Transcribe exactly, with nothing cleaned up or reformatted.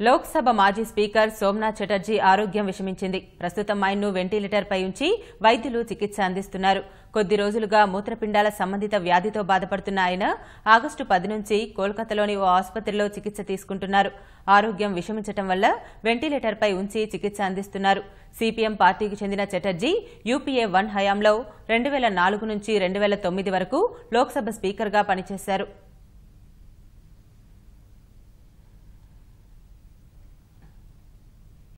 లోక్ సభ మాజీ స్పీకర్ సోమనాథ్ చటర్జీ ఆరోగ్యం విషమించింది. ప్రస్తుతం ఆయన్ను వెంటిలేటర్ పై ఉంచి వైద్యులు చికిత్స అందిస్తున్నారు. కొద్ది రోజులుగా మూత్రపిండాల సంబంధిత వ్యాధితో బాధపడుతున్న ఆయన ఆగస్టు పది నుంచి కోల్కతాలోని ఓ ఆసుపత్రిలో చికిత్స తీసుకుంటున్నారు. ఆరోగ్యం విషమించడం వల్ల వెంటిలేటర్ పై ఉంచి చికిత్స అందిస్తున్నారు. సీపీఎం పార్టీకి చెందిన చటర్జీ యూపీఏ వన్ హయాంలో రెండు వేల నాలుగు నుంచి రెండు వేల తొమ్మిది వరకు లోక్సభ స్పీకర్గా పనిచేశారు.